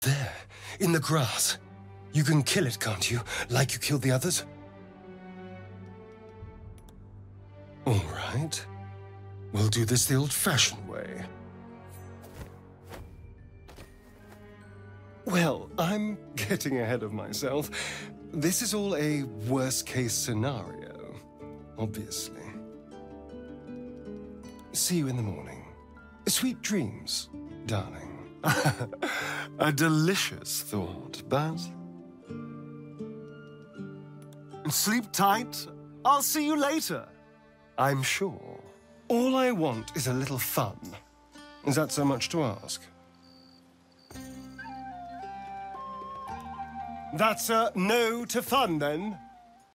There, in the grass. You can kill it, can't you? Like you killed the others? All right. We'll do this the old-fashioned way. Well, I'm getting ahead of myself. This is all a worst-case scenario, obviously. See you in the morning. Sweet dreams, darling. A delicious thought, but... Sleep tight. I'll see you later. I'm sure. All I want is a little fun. Is that so much to ask? That's a no to fun, then.